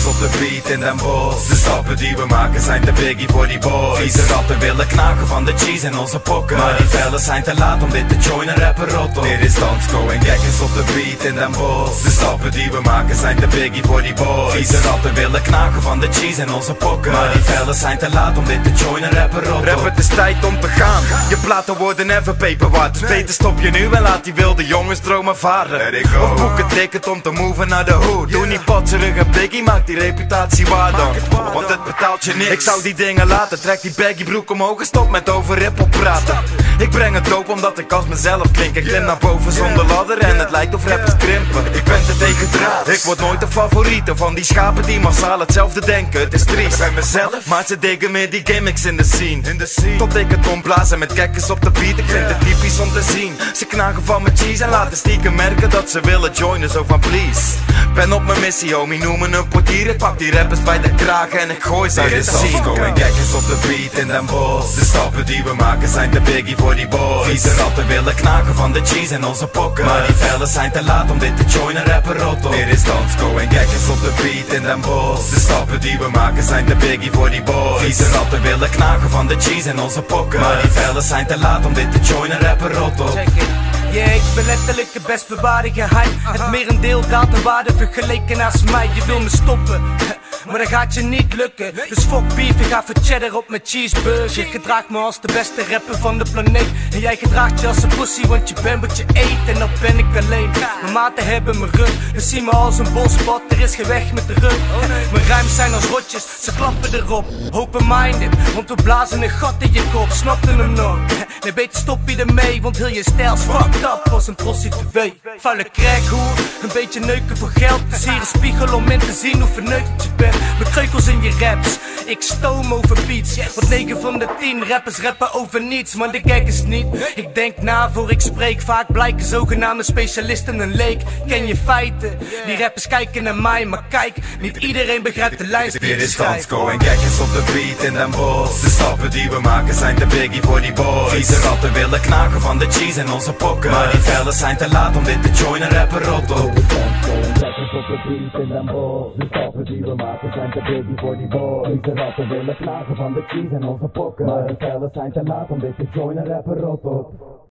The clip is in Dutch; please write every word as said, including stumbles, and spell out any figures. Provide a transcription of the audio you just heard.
op de beat in Den Bosch. De stappen die we maken zijn te biggie voor die boys. Vieze ratten willen knagen van de cheese in onze pokken, maar die fellas zijn te laat om dit te joinen, rapper rot op. Dit is Dansko en Gekkers op de beat in Den Bosch. De stappen die we maken zijn te biggie voor die boys. Vieze ratten willen knagen van de cheese in onze pokken, maar die fellas zijn te laat om dit te joinen, rapper rot op. Rap, het is tijd om te gaan. Je platen worden never paperwaard, dus beter stop je nu en laat die wilde jongens dromen varen. Of boek een ticket om te moven naar de hood. Doe niet patserig en biggie, maak die reputatie waar dan, want het betaalt je niks. Ik zou die dingen laten, trek die baggy broek omhoog en stop met over hip-hop praten. Ik breng het doop omdat ik als mezelf klink. Ik klim naar boven zonder ladder en het lijkt of rappers krimpen. Ik ben te tegendraad, ik word nooit de favoriete van die schapen die massaal hetzelfde denken. Het is triest, ik ben mezelf, maar ze diggen meer die gimmicks in de scene. Tot ik het omblaas en met Gekkers op de beat. Ik vind het typisch om te zien. Ze knagen van mijn cheese en laten stiekem merken dat ze willen joinen, zo van please. Ben op mijn missie homie, noem me een portier. Ik pak die rappers bij de kragen en ik gooi ze uit de scene. Dansko en Gekkers op de beat in Den Bosch. De stappen die we maken zijn te biggie voor die boys. Vieze ratten willen knagen van de cheese in onze pokken, maar die fellas zijn te laat om dit te joinen, rapper rot op. Dit is Dansko en Gekkers op de beat in Den Bosch. De stappen die we maken zijn te biggie voor die boys. Vieze ratten willen knagen van de cheese in onze pokken, maar die fellas zijn te laat om dit te joinen, rapper rot op. Yeah, ik ben letterlijk het best bewaarde geheim. Het merendeel daalt de waarde vergeleken naast mij. Je wil me stoppen, maar dat gaat je niet lukken. Dus fuck beef, ik ga voor cheddar op mijn cheeseburger. Ik gedraag me als de beste rapper van de planeet. En jij gedraagt je als een pussy, want je bent wat je eet. En dan ben ik alleen. Mijn maten hebben mijn rug, dus zie me als een bospot. Er is geen weg met de rug. Mijn rijms zijn als rotjes, ze klappen erop. Open-minded, want we blazen een gat in je kop. Snapte hem nog? Nee, beter stop je ermee, want heel je stijl is fucked up als een prostituee. Vuile crackhoer, een beetje neuken voor geld. Het is hier een spiegel om in te zien hoe verneukt je bent. Met kreukels in je raps, ik stoom over beats. Want negen van de tien rappers rappen over niets, maar de gek is niet. Ik denk na voor ik spreek, vaak blijken zogenaamde specialisten een leek. Ken je feiten, die rappers kijken naar mij, maar kijk, niet iedereen begrijpt de lijst die ik Dit is schrijf. Dansko en Gekkers op de beat in Den Bosch. De stappen die we maken zijn te biggie voor die boys. Vieze ratten willen knagen van de cheese in onze pokken, maar die fellas zijn te laat om dit te joinen, rapper rot op. Gekkers op de beat in Den Bosch. De stappen die we maken zijn te biggie voor die boys. Vieze ratten willen knagen van de cheese in onze pokken, maar die fellas zijn te laat om dit te joinen, rapper rot op.